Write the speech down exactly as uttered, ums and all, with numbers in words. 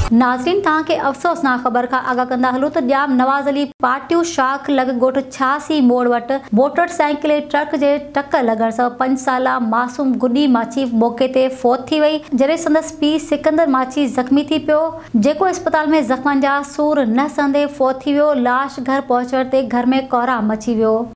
नाज़रीन, तव्हांखे अफ़सोसनाक ख़बर खां आगाह कंदा हलूं त ॼाम नवाज़ अली पाटियूं शाख लॻ ॻोठ छियासी मोड़ वटि मोटरसाइकिल ऐं ट्रक जे टक्कर लॻण सां पंज साला मासूम गुॾी माची मौके ते फ़ौत थी वई, जॾहिं संदसि पीउ सिकंदर माची ज़ख़्मी थी पियो, जेको इस्पताल में ज़ख़्मनि जा सूर न सहंदे फ़ौत थी वियो। लाश घर पहुचण ते घर में कोहराम मची वियो।